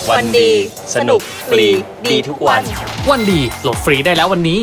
วันดีสนุกฟรีดีทุกวันวันดีโหลดฟรีได้แล้ววันนี้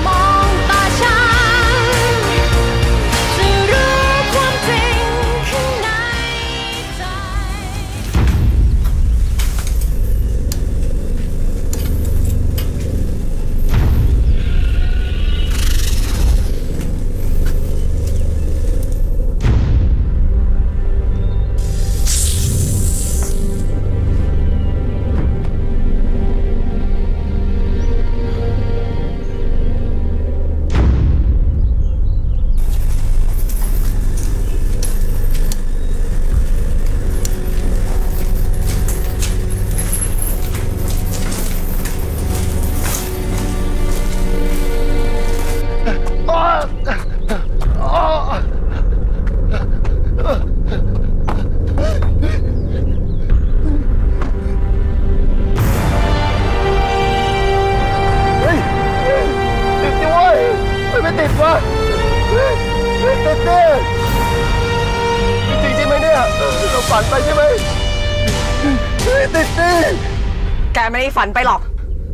แกไม่ได้ฝันไปหรอก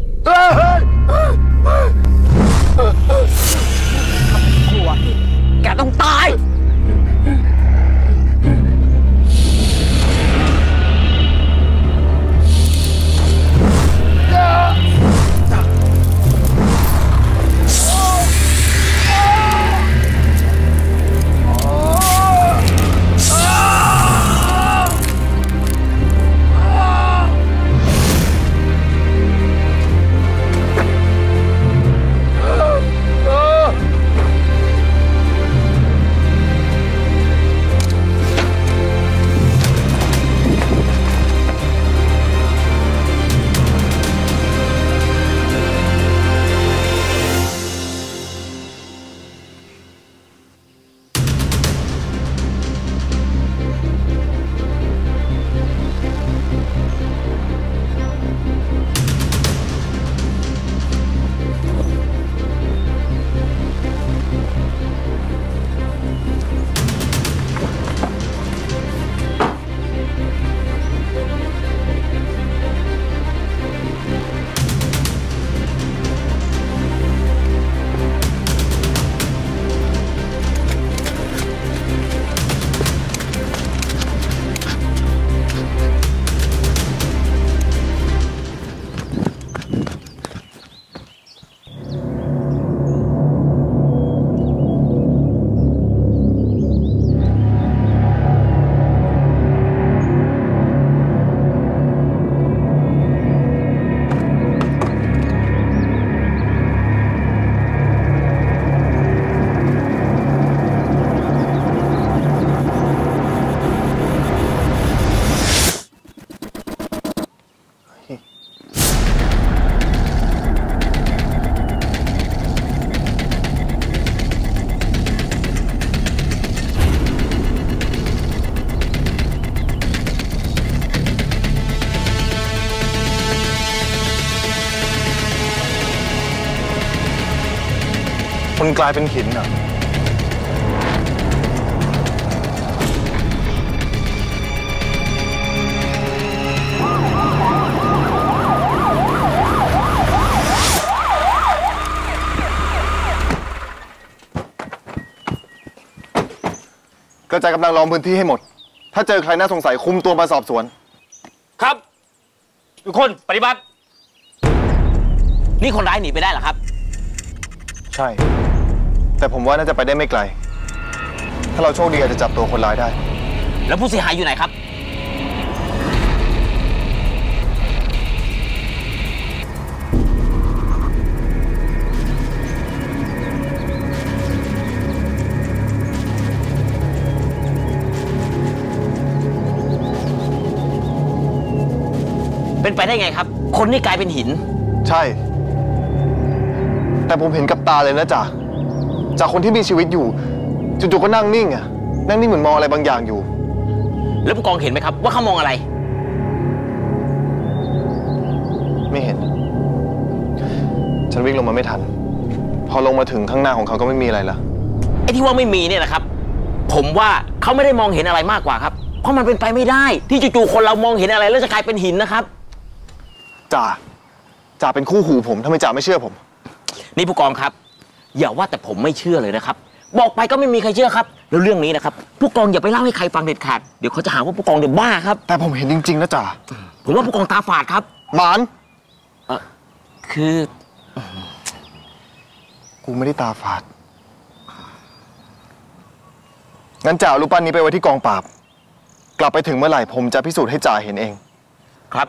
กลัวแกต้องตายคนกลายเป็นหินอ่ะกระจายกำลังล้อมพื้นที่ให้หมดถ้าเจอใครน่าสงสัยคุมตัวมาสอบสวนครับทุกคนปฏิบัตินี่คนร้ายหนีไปได้เหรอครับใช่แต่ผมว่าน่าจะไปได้ไม่ไกลถ้าเราโชคดีอาจจะจับตัวคนร้ายได้แล้วผู้เสียหายอยู่ไหนครับเป็นไปได้ไงครับคนนี่กลายเป็นหินใช่แต่ผมเห็นกับตาเลยนะจ๊ะจากคนที่มีชีวิตอยู่จู่ๆก็นั่งนิ่งอะนั่งนิ่งเหมือนมองอะไรบางอย่างอยู่แล้วผู้กองเห็นไหมครับว่าเขามองอะไรไม่เห็นฉันวิ่งลงมาไม่ทันพอลงมาถึงข้างหน้าของเขาก็ไม่มีอะไรละไอ้ที่ว่าไม่มีเนี่ยนะครับผมว่าเขาไม่ได้มองเห็นอะไรมากกว่าครับเพราะมันเป็นไปไม่ได้ที่จู่ๆคนเรามองเห็นอะไรแล้วจะกลายเป็นหินนะครับจ่าเป็นคู่หูผมทำไมจ่าไม่เชื่อผมนี่ผู้กองครับอย่าว่าแต่ผมไม่เชื่อเลยนะครับบอกไปก็ไม่มีใครเชื่อครับแล้วเรื่องนี้นะครับผู้กองอย่าไปเล่าให้ใครฟังเด็ดขาดเดี๋ยวเขาจะหาว่าผู้กองเดี๋ยวบ้าครับแต่ผมเห็นจริงๆนะจ่าผมว่าผู้กองตาฝาดครับหมานคือกูไม่ได้ตาฝาดงั้นจ่าเอารูปปั้นนี้ไปไว้ที่กองปราบกลับไปถึงเมื่อไหร่ผมจะพิสูจน์ให้จ่าเห็นเองครับ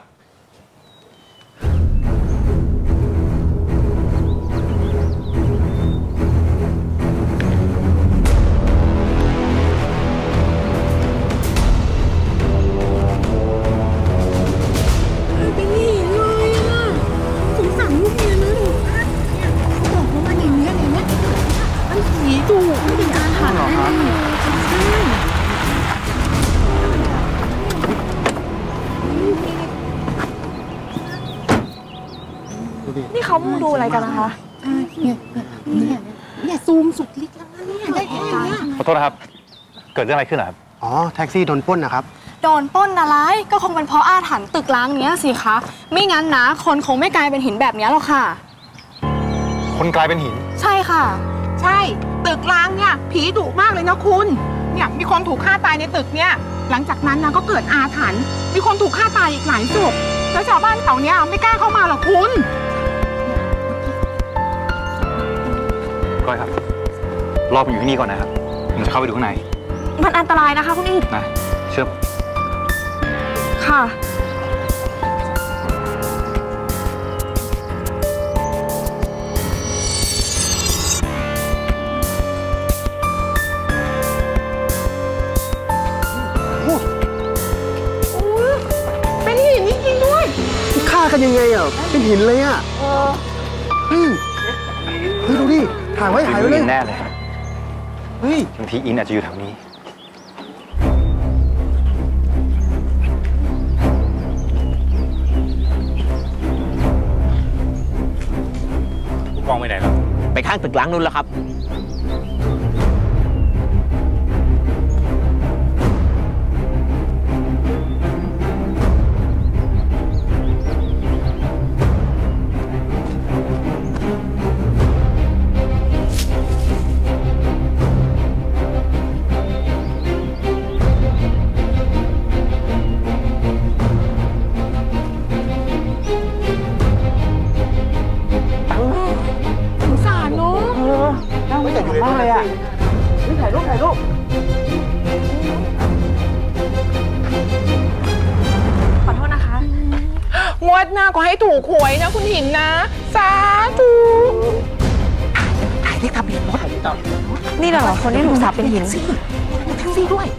นี่เขาดูอะไรกันนะคะเนี่ยซูมสุดฤทธิ์แล้วเนี่ยได้แค่นี้ขอโทษนะครับเกิดเรื่องอะไรขึ้นครับอ๋อแท็กซี่โดนปล้นนะครับโดนปล้นอะไรก็คงเป็นเพราะอาถรรพ์ตึกร้างเนี้ยสิคะไม่งั้นนะคนคงไม่กลายเป็นหินแบบนี้หรอกค่ะคนกลายเป็นหินใช่ค่ะใช่ตึกร้างเนี่ยผีดุมากเลยนะคุณเนี่ยมีคนถูกฆ่าตายในตึกเนี่ยหลังจากนั้นนะก็เกิดอาถรรพ์มีคนถูกฆ่าตายอีกหลายศพแล้วชาวบ้านแถวเนี้ยไม่กล้าเข้ามาหรอกคุณก้อยครับรอผมอยู่ที่นี่ก่อนนะครับผมจะเข้าไปดูข้างในมันอันตรายนะคะคุณอีกนะเชื่อผมค่ะเป็นหินจริงๆด้วยฆ่ากันยังไงอ่ะเป็นหินเลยอ่ะเฮ้ยดูดิถ่ายไว้ถ่ายไว้เลยแน่เลยเฮ้ยบางทีอินอาจจะอยู่แถวนี้ผู้กองไปไหนแล้วไปข้างตึกล้างนู้นแล้วครับขอโทษนะคะงวดหน้าก็ให้ถูกหวยนะคุณหินนะสาธุถ่ายที่ทะเบียนรถนี่เหรอคนที่ถูกสาปเป็นหินแท็กซี่ด้วย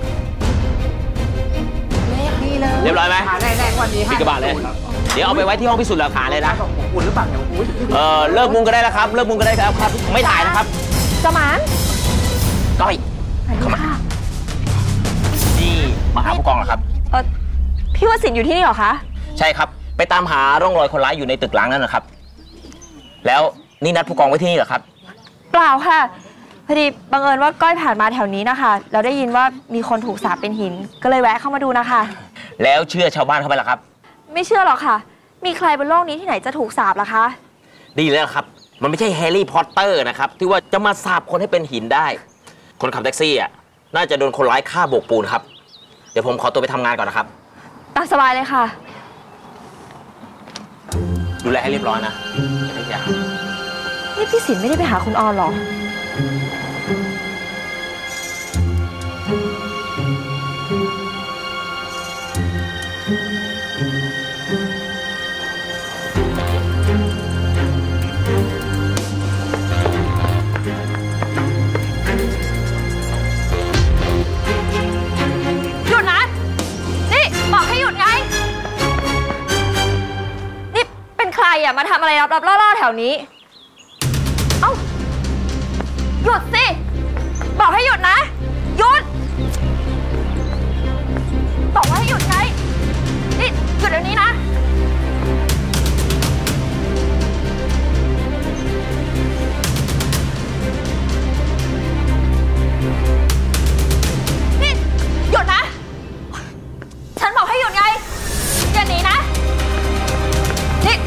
นี่เลยเรียบร้อยไหมแรงๆวันนี้ปิดกระบะเลยเดี๋ยวเอาไปไว้ที่ห้องพิสูจน์หลักฐานเลยนะคุณหรือเปล่าเลิกมุงก็ได้แล้วครับเลิกมุงก็ได้แล้วครับไม่ถ่ายนะครับสมานก้อยเข้ามานี่มาหาผู้กองเหรอครับพี่วสินทร์อยู่ที่นี่เหรอคะใช่ครับไปตามหาร่องรอยคนร้ายอยู่ในตึกร้างนั่นนะครับแล้วนี่นัดผู้กองไว้ที่นี่เหรอครับเปล่าค่ะพอดีบังเอิญว่าก้อยผ่านมาแถวนี้นะคะเราได้ยินว่ามีคนถูกสาปเป็นหินก็เลยแวะเข้ามาดูนะคะแล้วเชื่อชาวบ้านเข้าไปหรอครับไม่เชื่อหรอกค่ะมีใครบนโลกนี้ที่ไหนจะถูกสาปล่ะคะดีแล้วครับมันไม่ใช่แฮร์รี่พอตเตอร์นะครับที่ว่าจะมาสาปคนให้เป็นหินได้คนขับแท็กซี่อ่ะน่าจะโดนคนร้ายฆ่าโบกปูนครับเดี๋ยวผมขอตัวไปทำงานก่อนนะครับตามสบายเลยค่ะดูแลให้เรียบร้อยนะจะได้ยานี่พี่สินไม่ได้ไปหาคุณออนหรอมาทำอะไรรับล่อๆแถวนี้เอ้าหยุดสิบอกให้หยุดนะหยุดบอกว่าให้หยุดไงนี่หยุดเดี๋ยวนี้นะนี่หยุดนะฉันบอกให้หยุดไงอย่าหนีนะนี่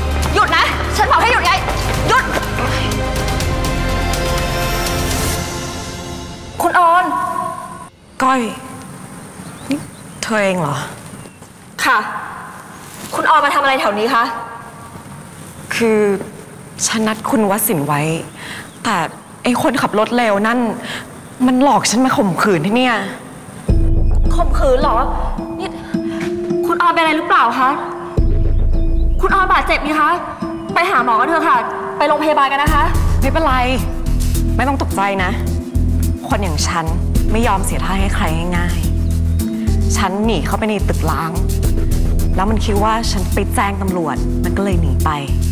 อยนี่เธอเองเหรอค่ะ คุณออยมาทำอะไรแถวนี้คะคือฉันนัดคุณวสินไว้แต่ไอ้คนขับรถเร็วนั่นมันหลอกฉันมาข่มขืนที่เนี่ยข่มขืนเหรอนี่คุณออยเป็นอะไรหรือเปล่าคะคุณออยบาดเจ็บไหมคะไปหาหมอกันเถอะค่ะไปโรงพยาบาลกันนะคะไม่เป็นไรไม่ต้องตกใจนะคนอย่างฉันไม่ยอมเสียท่าให้ใครง่ายๆฉันหนีเข้าไปในตึกล้างแล้วมันคิดว่าฉันไปแจ้งตำรวจมันก็เลยหนีไป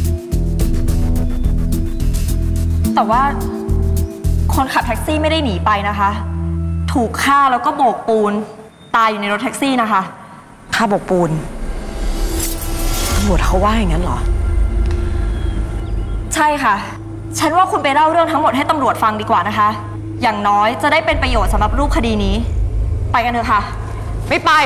แต่ว่าคนขับแท็กซี่ไม่ได้หนีไปนะคะถูกฆ่าแล้วก็โบกปูนตายอยู่ในรถแท็กซี่นะคะฆ่าโบกปูนตำรวจเขาว่าอย่างนั้นเหรอใช่ค่ะฉันว่าคุณไปเล่าเรื่องทั้งหมดให้ตำรวจฟังดีกว่านะคะอย่างน้อยจะได้เป็นประโยชน์สำหรับรูปคดีนี้ไปกันเถอะค่ะไม่ไป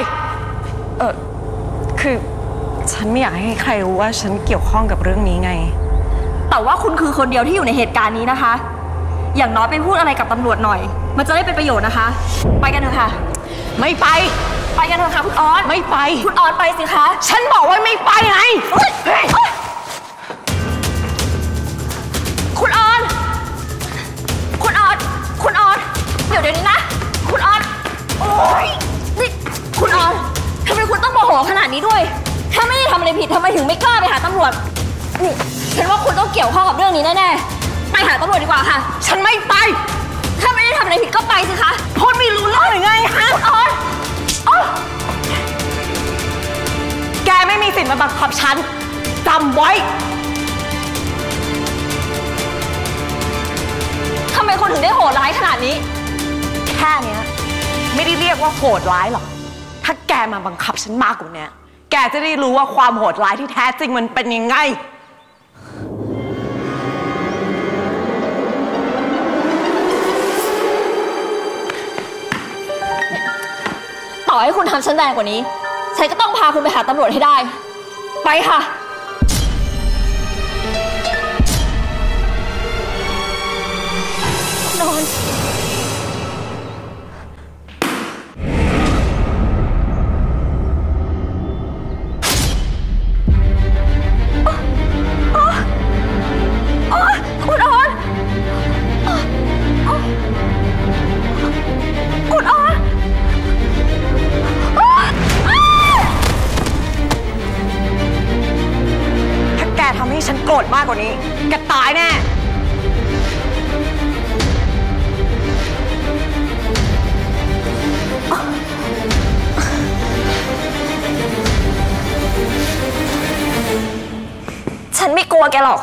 คือฉันไม่อยากให้ใครรู้ว่าฉันเกี่ยวข้องกับเรื่องนี้ไงแต่ว่าคุณคือคนเดียวที่อยู่ในเหตุการณ์นี้นะคะอย่างน้อยไปพูดอะไรกับตำรวจหน่อยมันจะได้เป็นประโยชน์นะคะไปกันเถอะค่ะไม่ไปไปกันเถอะค่ะคุณออนไม่ไปคุณออนไปสิคะฉันบอกว่าไม่ไปไงคุณออนคุณออนคุณออนเดี๋ยวนี้นะคุณออนโอ๊ยนี่คุณออนทำไมคุณต้องโมโหขนาดนี้ด้วยถ้าไม่ได้ทำอะไรผิดทำไมถึงไม่กล้าไปหาตำรวจนี่ฉันว่าคุณต้องเกี่ยวข้องกับเรื่องนี้แน่ๆไปหาตำรวจดีกว่าค่ะฉันไม่ไปถ้าไม่ได้ทำอะไรผิดก็ไปสิคะพูดไม่รู้เรื่องไงฮะคุณออนแกไม่มีสิทธิ์มาบังคับฉันจำไว้ทำไมคนถึงได้โหดร้ายขนาดนี้แค่เนี้ยไม่ได้เรียกว่าโหดร้ายหรอกถ้าแกมาบังคับฉันมากกว่านี้แกจะได้รู้ว่าความโหดร้ายที่แท้จริงมันเป็นยังไงต่อให้คุณทำฉันแรงกว่านี้ฉันก็ต้องพาคุณไปหาตำรวจให้ได้ไปค่ะนอนคุณออนคุณออนถ้าแกทำให้ฉันโกรธมากกว่านี้แกตายแน่ฉันไม่กลัวแกหรอก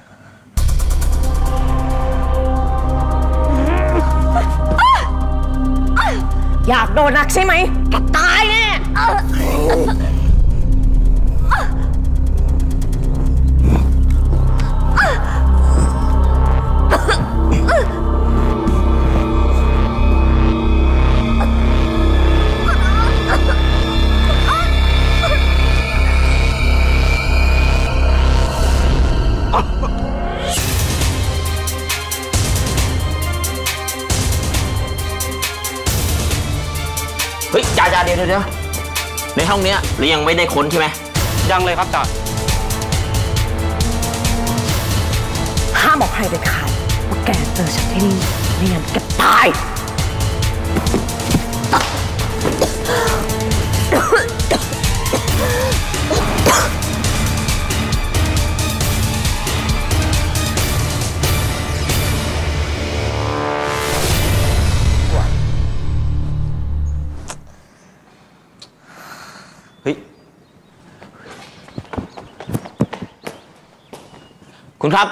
อยากโดนนักใช่ไหมแกตายแน่เฮ้ยจ่าเดี๋ยวในห้องเนี้ยเรายังไม่ได้ค้นใช่ไหมยังเลยครับจ่าห้ามบอกใครเด็ดขาดว่าแกเจอฉันที่นี่ไม่งั้นแกตายคุณครับ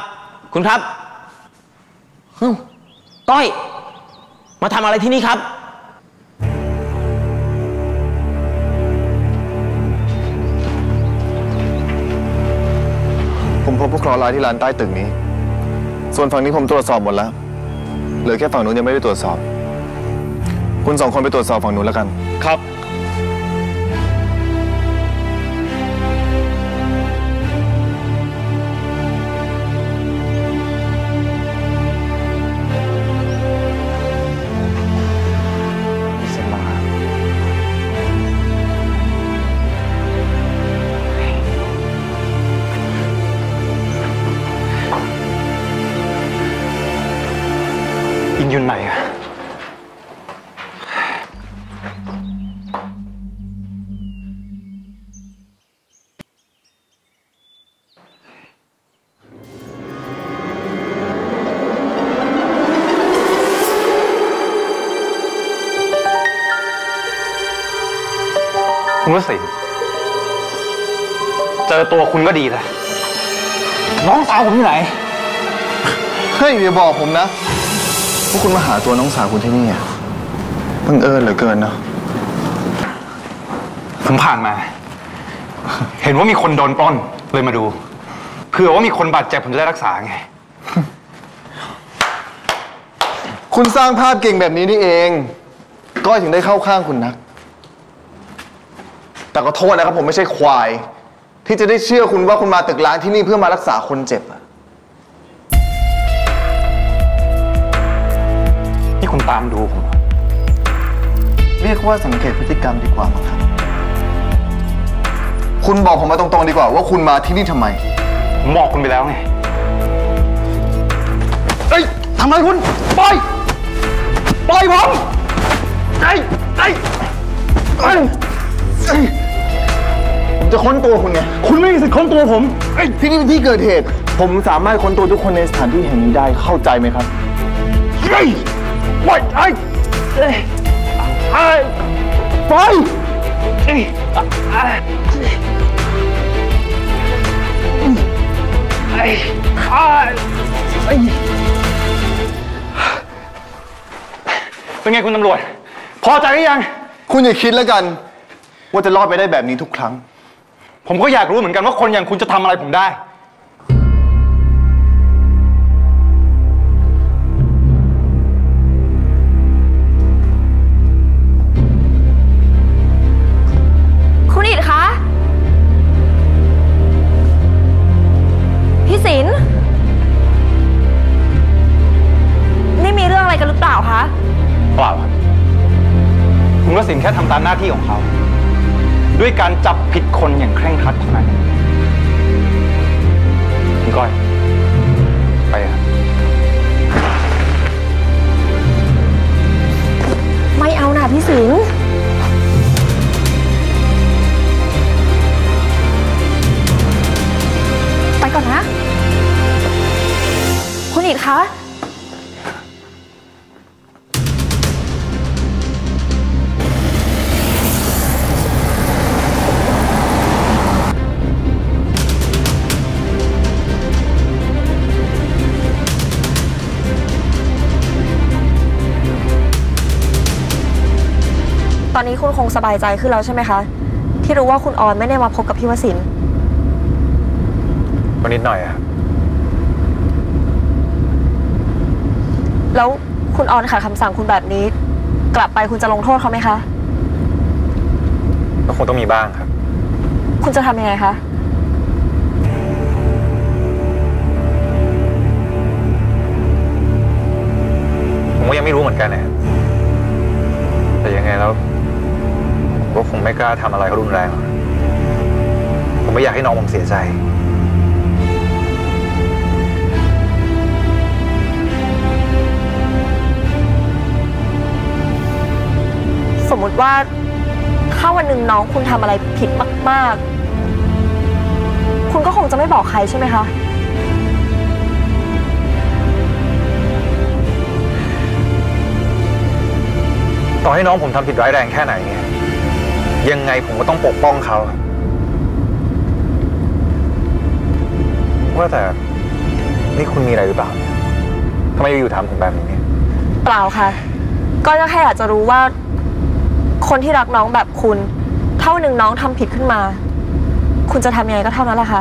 ต้อยมาทำอะไรที่นี่ครับผมพบผู้เคราะห์ร้ายที่ร้านใต้ตึกนี้ส่วนฝั่งนี้ผมตรวจสอบหมดแล้วเหลือแค่ฝั่งนู้นยังไม่ได้ตรวจสอบคุณสองคนไปตรวจสอบฝั่งนู้นแล้วกันครับสบายคุณวสินทร์เจอตัวคุณก็ดีแล้วน้องสาวผมอยู่ไหนเฮ้ยอย่าบอกผมนะว่าคุณมาหาตัวน้องสาวคุณที่นี่บังเอิญเหลือเกินเนาะผมผ่านมา เห็นว่ามีคนโดนปล้นเลยมาดูเผื่อว่ามีคนบาดเจ็บผมจะได้รักษาไงคุณสร้างภาพเก่งแบบนี้นี่เองก้อยถึงได้เข้าข้างคุณนักแต่ก็โทษนะครับผมไม่ใช่ควายที่จะได้เชื่อคุณว่าคุณมาตึกร้างที่นี่เพื่อมารักษาคนเจ็บอะนี่คุณตามดูผมเรียกว่าสังเกตพฤติกรรมดีกว่ามั้งครับคุณบอกผมมาตรงๆดีกว่าว่าคุณมาที่นี่ทำไมผมบอกคุณไปแล้วไงเฮ้ยทำอะไรคุณปล่อยผมผมจะค้นตัวคุณไงคุณไม่มีสิทธิ์ค้นตัวผมที่นี่เป็นที่เกิดเหตุผมสามารถค้นตัวทุกคนในสถานที่แห่งนี้ได้เข้าใจไหมครับเป็นไงคุณตำรวจพอใจหรือยังคุณอย่าคิดแล้วกันว่าจะรอดไปได้แบบนี้ทุกครั้งผมก็อยากรู้เหมือนกันว่าคนอย่างคุณจะทำอะไรผมได้คุณอิฐคะพี่ศิลป์นี่มีเรื่องอะไรกันหรือเปล่าคะเปล่าครับคุณวสินทร์แค่ทำตามหน้าที่ของเขาด้วยการจับผิดคนอย่างเคร่งครัดเท่านั้นคุณก้อยไปครับไม่เอานะพี่ศิลป์ไปก่อนนะคุณอิฐคะตอนนี้คุณคงสบายใจขึ้นแล้วใช่ไหมคะที่รู้ว่าคุณออนไม่ได้มาพบกับพี่วสินทร์ก็นิดหน่อยอะแล้วคุณออนขัดคำสั่งคุณแบบนี้กลับไปคุณจะลงโทษเขาไหมคะก็คงต้องมีบ้างครับคุณจะทำยังไงคะผมก็ยังไม่รู้เหมือนกันนะแต่ยังไงแล้วก็คงไม่กล้าทำอะไรเขารุนแรงผมไม่อยากให้น้องผมเสียใจสมมุติว่าถ้าวันหนึ่งน้องคุณทำอะไรผิดมากๆคุณก็คงจะไม่บอกใครใช่ไหมคะต่อให้น้องผมทำผิดร้ายแรงแค่ไหนเนี่ยยังไงผมก็ต้องปกป้องเขาว่าแต่นี่คุณมีอะไรหรือเปล่าทำไมอยู่ๆถามผมแบบนี้เปล่าค่ะก็แค่อยากจะรู้ว่าคนที่รักน้องแบบคุณเท่าหนึ่งน้องทำผิดขึ้นมาคุณจะทำยังไงก็เท่านั้นแหละค่ะ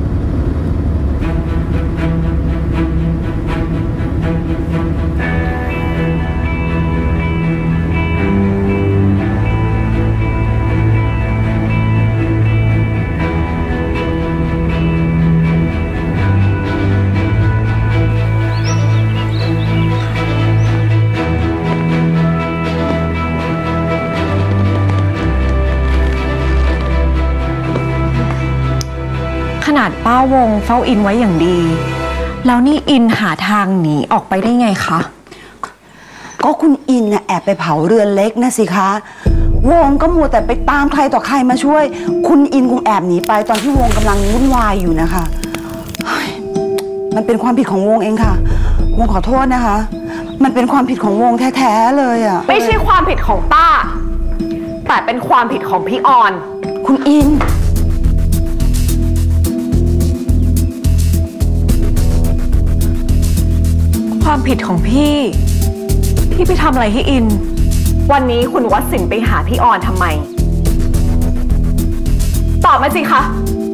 ขนาดป้าวงเฝ้าอินไว้อย่างดีแล้วนี่อินหาทางหนีออกไปได้ไงคะก็คุณอินน่ะแอบไปเผาเรือนเล็กนะสิคะวงก็มัวแต่ไปตามใครต่อใครมาช่วยคุณอินคงแอบหนีไปตอนที่วงกำลังวุ่นวายอยู่นะคะมันเป็นความผิดของวงเองค่ะวงขอโทษนะคะมันเป็นความผิดของวงแท้ๆเลยอ่ะไม่ใช่ความผิดของป้าแต่เป็นความผิดของพี่ออนคุณอินความผิดของพี่ไปทำอะไรให้อินวันนี้คุณวสินทร์ไปหาพี่ออนทำไมตอบมาสิคะ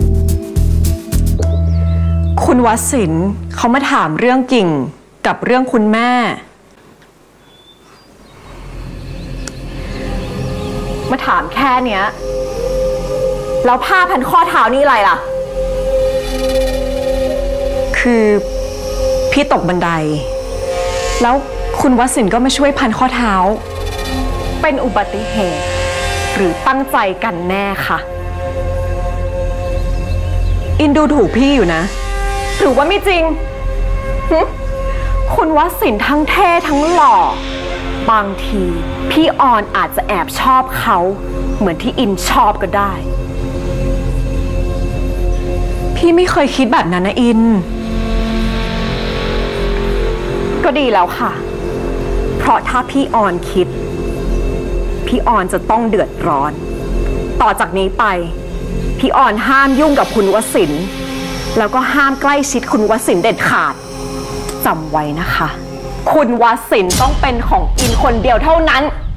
คุณวสินทร์เขามาถามเรื่องกิ่งกับเรื่องคุณแม่มาถามแค่เนี้ยแล้วผ้าพันข้อเท้านี่อะไรล่ะคือพี่ตกบันไดแล้วคุณวสินทร์ก็มาช่วยพันข้อเท้าเป็นอุบัติเหตุหรือตั้งใจกันแน่ค่ะอินดูถูกพี่อยู่นะหรือว่าไม่จริงคุณวสินทร์ทั้งเท่ทั้งหล่อบางทีพี่ออนอาจจะแอบชอบเขาเหมือนที่อินชอบก็ได้พี่ไม่เคยคิดแบบนั้นนะอินก็ดีแล้วค่ะเพราะถ้าพี่ออนคิดพี่ออนจะต้องเดือดร้อนต่อจากนี้ไปพี่ออนห้ามยุ่งกับคุณวสินทร์แล้วก็ห้ามใกล้ชิดคุณวสินทร์เด็ดขาดจำไว้นะคะคุณวสินทร์ต้องเป็นของอินคนเดียวเท่านั้น